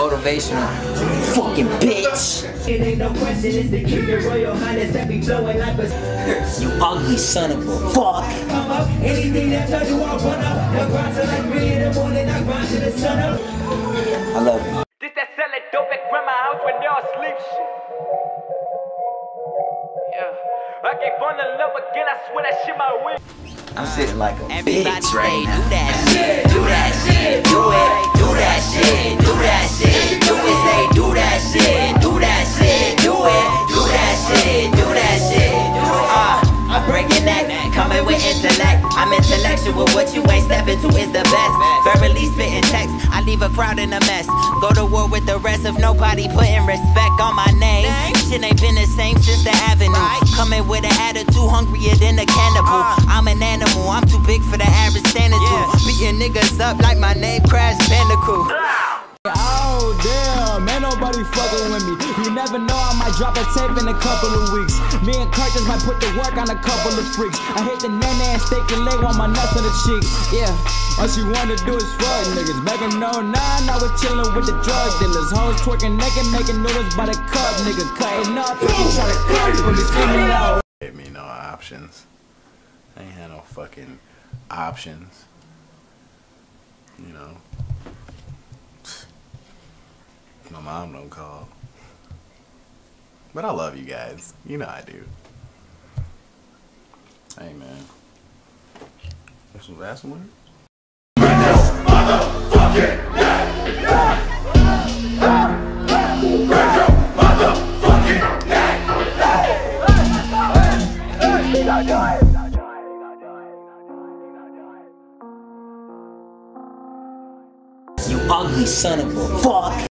motivational. Fucking bitch. It ain't no question, it's the king of royal highness that be flowing like a. You ugly son of a fuck. Come up, anything that touch you, I'll run up. I grind till like 3 in the morning, I grind till the sun up. I love you. This that selling dope at grandma's house when they all sleep shit. Yeah, I can't fall in love again, I swear that shit my way. I'm sitting like a Everybody bitch right now. do that shit, do that shit, do it, do that shit, do that shit, do it, say do that shit, do that shit, do it, do that shit, do that shit, do it. I'm breaking that, coming with intellect. I'm intellectual, what you ain't stepping to is the best. Verbally spitting text, I leave a crowd in a mess. Go to war with the rest of nobody putting respect on my name. Shit ain't been the same since the avenue. Coming with an attitude hungrier than a cannibal. I'm an animal, I'm too big for the average standard to. Beating niggas up like my name Crash Bandicoot. Oh damn, ain't nobody fucking with me. You never know, I might drop a tape in a couple of weeks. Me and Kurt just might put the work on a couple of freaks. I hit the nene and steak and leg on my nuts on the cheek. Yeah, all she wanna do is fuck niggas. Back in 09, I was chillin' with the drug dealers. Hoes twerking naked, making noodles by the cup. Nigga cutting up, you try to cut for me, screaming out. Gave me no options. I ain't had no fucking options. You know. My mom don't call. But I love you guys. You know I do. Hey man. There's some last one. You ugly son of a fuck.